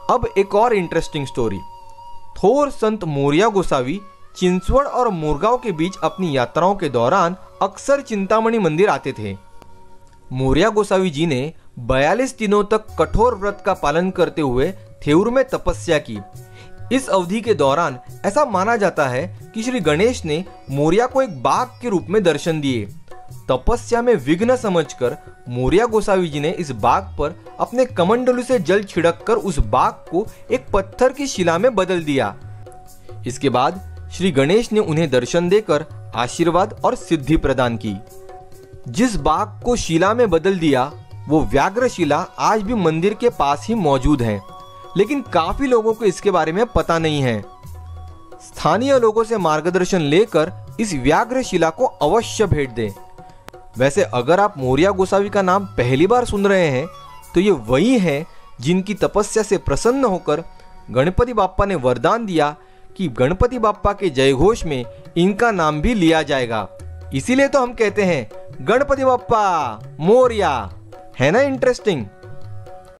अब एक और इंटरेस्टिंग स्टोरी। थोर संत मोरिया गोसावी चिंचवड़ और मोरगांव के बीच अपनी यात्राओं के दौरान अक्सर चिंतामणि मंदिर आते थे। मोरिया गोसावी जी ने 42 दिनों तक कठोर व्रत का पालन करते हुए थेऊर में तपस्या की। इस अवधि के दौरान ऐसा माना जाता है कि श्री गणेश ने मोरिया को एक बाघ के रूप में दर्शन दिए। तपस्या में विघ्न समझकर मोरिया गोसावी जी ने इस बाघ पर अपने कमंडलू से जल छिड़ककर उस बाघ को एक पत्थर की शिला में बदल दिया। इसके बाद श्री गणेश ने उन्हें दर्शन देकर आशीर्वाद और सिद्धि प्रदान की। जिस बाघ को शिला में बदल दिया वो व्याघ्र शिला आज भी मंदिर के पास ही मौजूद है, लेकिन काफी लोगों को इसके बारे में पता नहीं है। स्थानीय लोगों से मार्गदर्शन लेकर इस व्याघ्र शिला को अवश्य भेंट दें। वैसे अगर आप मोरिया गोसावी का नाम पहली बार सुन रहे हैं तो ये वही हैं जिनकी तपस्या से प्रसन्न होकर गणपति बाप्पा ने वरदान दिया कि गणपति बाप्पा के जयघोष में इनका नाम भी लिया जाएगा। इसीलिए तो हम कहते हैं गणपति बाप्पा मोरिया। है ना इंटरेस्टिंग।